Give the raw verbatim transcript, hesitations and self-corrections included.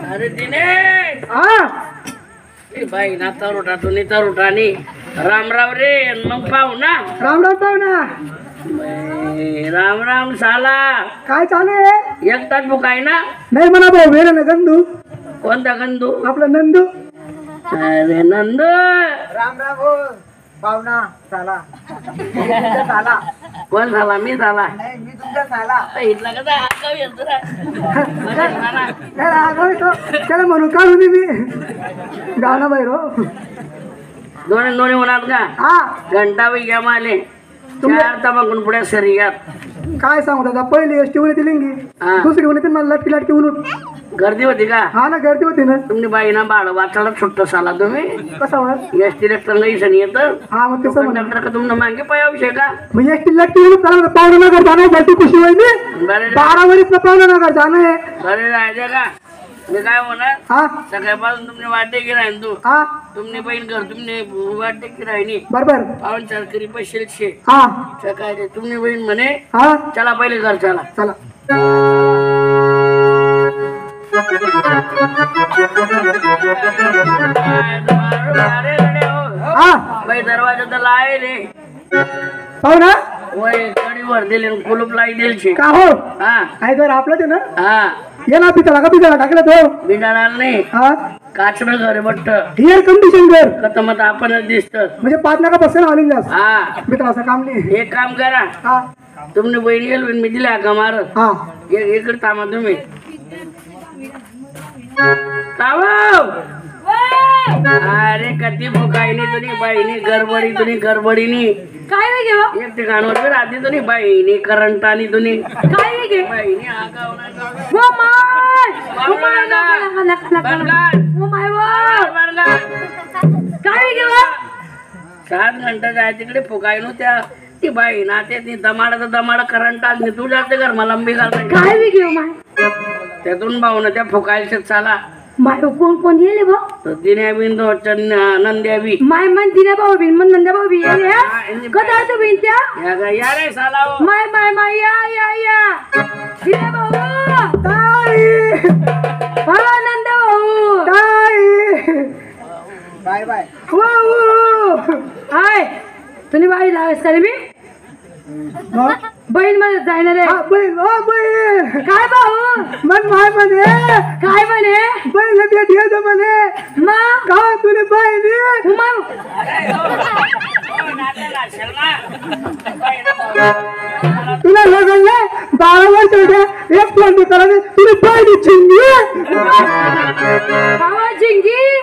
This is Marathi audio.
अरे दिनेश हा ए बाई ना तरुटा तू नी तरुटा नी राम राम रे मग पाहू ना राम राम पाहू ना बाई, राम राम साला काय चालू आहे एकटाच बुकाय ना नाही म्हणा भाऊ वेळ ना गंधू कोणता गंधू आपला नंदू अरे नंद राम राम हो पाहुणा साला साला कोण झाला मी झाला नाही मी तुमचा साला इथला कसा हाका येतो रे त्याला म्हणून काढू दे मी गाणं बाहेर हो दोन्ही दोन्ही होणार का हा घंटा बी घ्या माले चार तमाकून पुढे शरीरात काय सांगू दादा पहिली एसटी होती लिंगी हा. दुसरी होती मला लटकी लटकी म्हणून गर्दी होती का हा ना गर्दी होती ना तुमची बाई ना बाळ वाचायला सुट्ट साला तुम्ही कसा वर एस टी लेक्टर सण येत हा मग तसं म्हणा कंडक्टर का तुमनं मागे पाया विषय का मग एसटी लटकी म्हणून चालू पाहुणा नगर जाणं आहे भरती खुशी होईल मी बरे बारा वरीस पाहुणा नगर जाणं आहे बरे राहायचं का मी काय होणार हा सकाळपासून तुमने वाटे की राहीन तू हा तुमने बहीण घर तुमने वाटे की राहिनी बरोबर पावन चार करी पैसे शे हा सकाळचे तुमने बहीण म्हणे हा चला पहिले घर चला चला हा बाई दरवाजा तर लायले पाहुणा वय कडीवर दिले कुलूप लाई दिलशी का हो हा काय तर आपलं ते ना हा ये ना पिताला का पिताला टाकलं तो बिडाला नाही हा काचनं घर बट्ट एअर कंडिशन कर कत मत आपणच दिसत म्हणजे पाच नका बसेल आली जास हा मित्र असं काम नाही एक काम करा हा तुमने बहीण गेल मी दिला का मारत हा इकडे थांबा तुम्ही कावाव अरे कधी भुकायनी तुनी बाईनी गडबडी तुनी गडबडीनी काय नाही घेऊ एक ठिकाणवर राहते तुनी बाईनी करंट आणि तुनी काय नाही घे बाईनी आगावना ओ माय ओ माय नका नका बरगाड ओ माय वा बरगाड काय नाही घेऊ सात घंटा जाय तिकडे फुकायनो त्या ती बाई ना ते ती दमाडा तर दमाडा करंट आली तू जाते घर मला लंबी घालते काय नाही घेऊ माय त्यातून भाऊ ना त्या फुकायला चाला माय कोण कोण येले बा तर दिन्या बिंदू नंद्या बी माय मन दिना भाऊ बिन मन नंदा भाऊ बी येले कदा तो बिन त्या या गा या रे साला हो. माय माय माय या या या दिना भाऊ ताई हा नंदा भाऊ ताई बाय बाय वाऊ हाय तुम्ही बाई लावे सर मी बहीण मला जायला रे हा बहीण ओ बहीण काय भाऊ मन माय म्हणे काय म्हणे बहीण भेट येतो म्हणे मग का तुला बहिणी मग तुला लग्न बारा वर्ष होते एक प्लॅन करायचं तुला बहिणी चिंगी भावा जिंगी